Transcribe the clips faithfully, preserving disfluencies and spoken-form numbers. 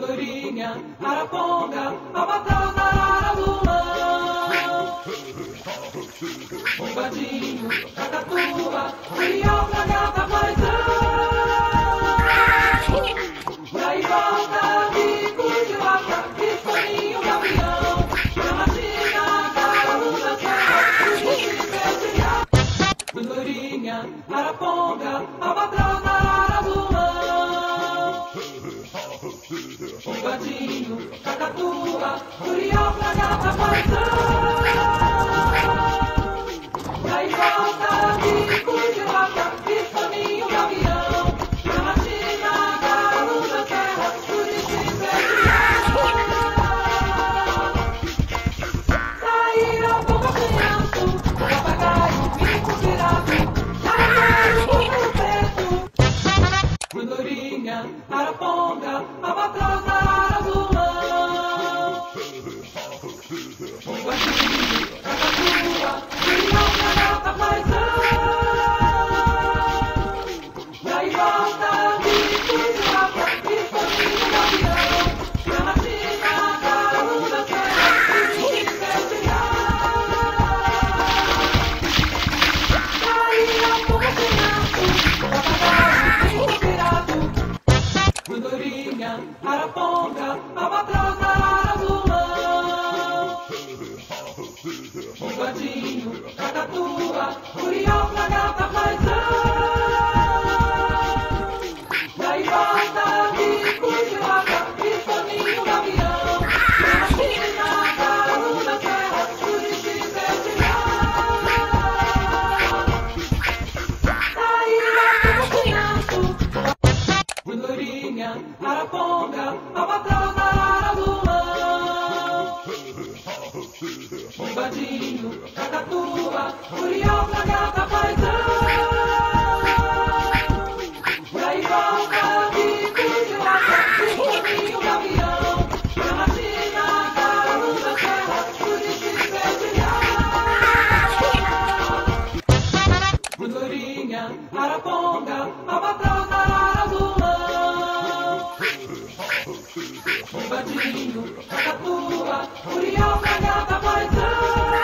Andorinha, araponga, albatroz, arara, lula. Bombadinho, cacatua, curial, gata, paisão. Daí volta, bico de vaca, pistolinho, gavião. Gramatina, caraluna, serra, Andorinha, araponga, albatroz, arara, lula. Bombadinho, cacatua, curial, gata, paisão. Daí volta, bico de vaca, pistolinho, gavião. Gramatina, caraluna, serra, saíram com o crianço, papagaio, bico virado, jacaré, burro preto. Andorinha, araponga, albatroz, arara, lula. Bombadinho, cacatua, curial, gata, paisão. Daí volta, bico de vaca, pistolinho, gavião. Gramatina, caraluna, serra, saíram com o crianço, papagaio, bico virado. Andorinha, araponga, albatroz, arara, lula. Bombadinho, cacatua, curial, gata, paisão. Daí volta, bico de vaca, pistolinho, gavião. Gramatina, caraluna, serra, Juriti, saíram com o crianço. Andorinha, araponga, albatroz, arara, lula. Bombadinho, cacatua, curial, gata, paisão. Daí volta, bico de vaca, pistolinho, gavião. Gramatina, caraluna, serra, Juriti, Andorinha, araponga, albatroz, arara, lula. Bombadinho, cacatua, curial, gata, paisão.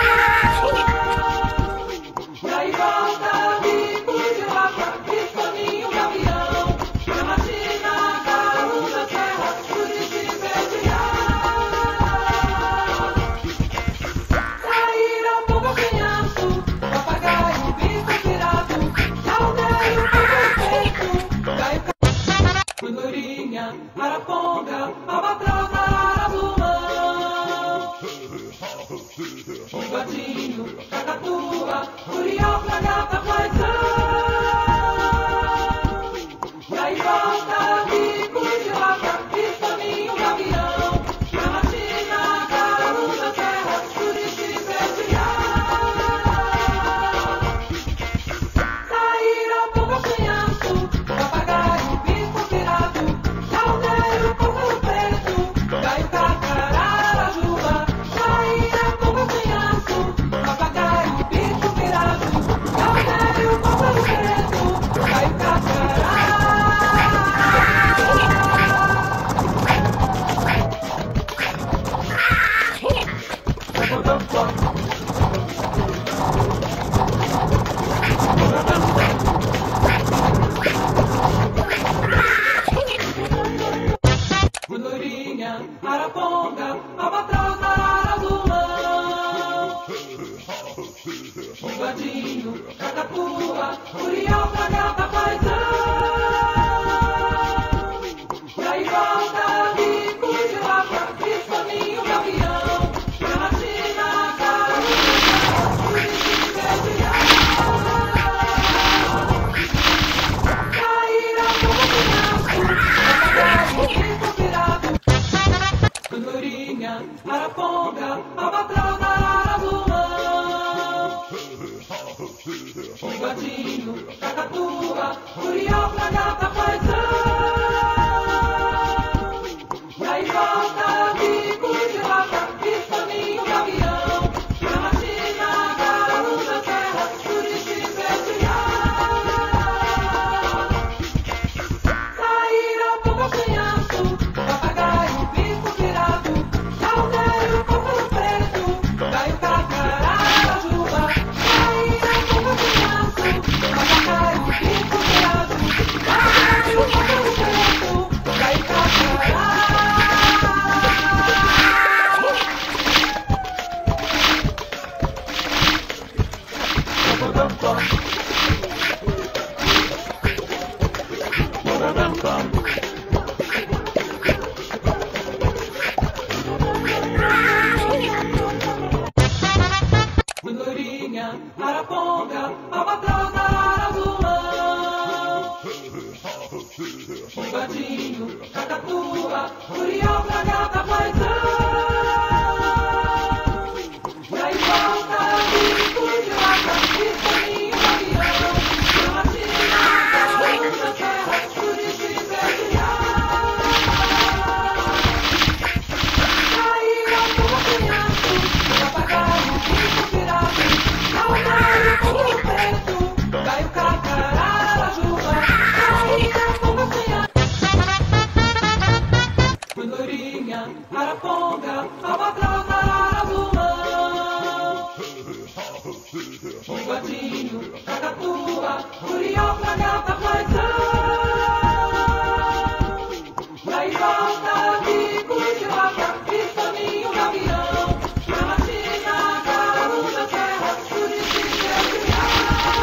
Daí volta, bico de vaca, pistolinho, gavião. Gramatina, caraluna, serra, Juriti, saíram com o crianço, papagaio, bico virado, jacaré, burro preto. Daí Andorinha, araponga, albatroz, arara, lula. Bombadinho, cacatua, curial, gata, paisão. Daí volta, bico de vaca, pistolinho, gavião. Gramatina, caraluna, serra, Juriti, saíram com o crianço, papagaio, bico virado, jacaré, burro preto. Daí cacará, juba, saíram com o crianço, papagaio, bico virado, jacaré, burro preto. Daí cacará. Andorinha, araponga, albatroz, arara, lula. Bombadinho, cacatua, curial, gata, paisão. Daí volta, bico de vaca, pistolinho, gavião. Gramatina, caraluna, Juriti, saíram com o crianço, papagaio, bico virado. Andorinha, araponga, albatroz, arara, lula. Bombadinho, cacatua, curial, gata, paisão. Daí volta, bico de vaca, pistolinho, gavião. Gramatina, caraluna, serra, Juriti, saíram com o crianço, papagaio, Andorinha, araponga, albatroz, arara, azulão. Chimbadinho, cacatua, curió, gata, paisão. Daí volta, bico de vaca, pistolinho, gavião. Chamatina, gaúcha, serra, churichi, verdear. Daí a tua criança, papagaio, bico virado. Calmário, pulo preto, gaio, cacarara, juba. Daí a tua criança. Andorinha, araponga, albatroz, arara, azulão. Chimbadinho, cacatua, curió, gata, paisão. Daí volta, bico de vaca, pistolinho, gavião. Chamatina, gaúcha, serra, churichi, verdear.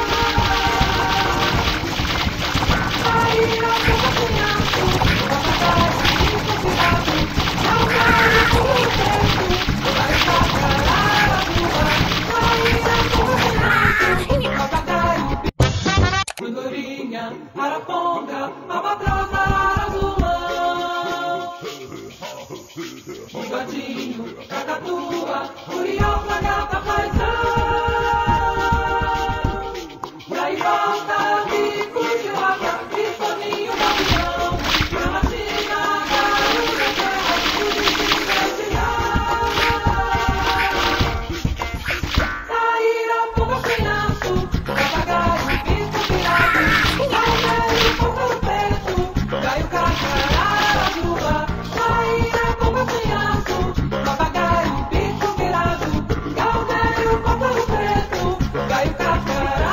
Daí a tua criança, papagaio, bico virado. Calmário, pulo preto, gaio, cacarara, juba. Daí a tua criança, papagaio, andorinha, araponga, albatroz, arara, azulão. Chimbadinho, cacatua, curió, gata, paisão. Daí volta, bico de vaca, pistolinho, gavião. Chamatina, gaúcha, serra, churichi, verdear. Daí a tua criança, papagaio, bico virado. Calmário, pulo preto, gaio, cacarara, juba. Daí a tua criança, papagaio, bico virado. Calmário, pulo preto, gaio, cacarara.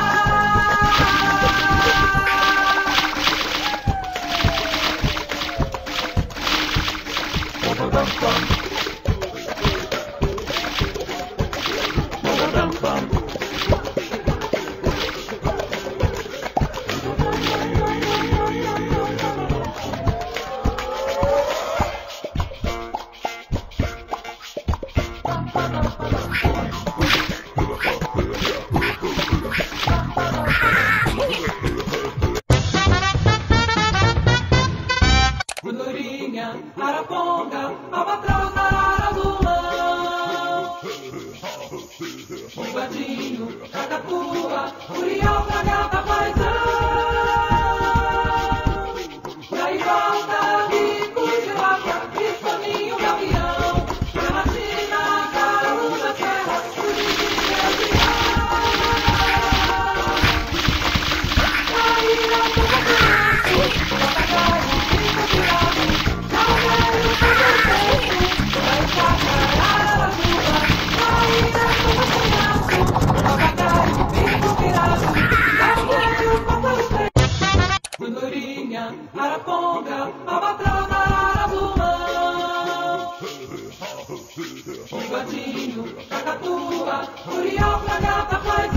Andorinha, araponga, albatroz, arara, azulão. Chimbadinho, cacatua, curió, gata, paisão. Daí volta, bico de vaca, pistolinho, gavião. Chamatina, gaúcha, serra, churichi, verdear. Daí a tua criança, papagaio, bico virado. Calmário, pulo preto, gaio, cacarara, juba. Daí a tua criança, papagaio, bico virado. Calmário, pulo preto. Andorinha, araponga, albatroz, arara, azulão. Chimbadinho, cacatua, curió, gata, paisão.